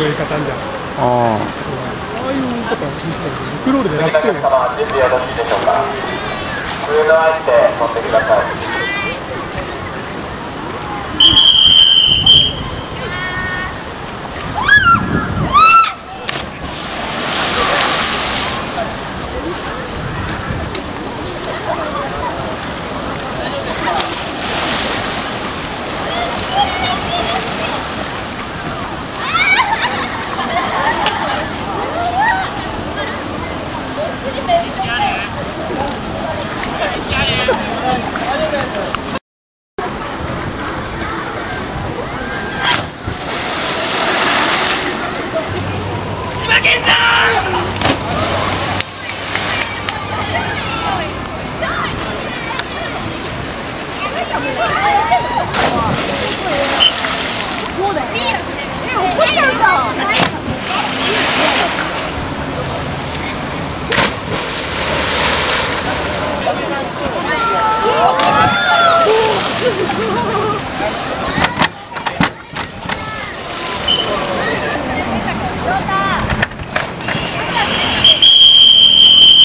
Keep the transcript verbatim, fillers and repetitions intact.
やり方あるじゃん。 ああ。 ああいうことはクロールで楽そう。 準備よろしいでしょうか。フードアイスで飛んでください。 千葉県だ。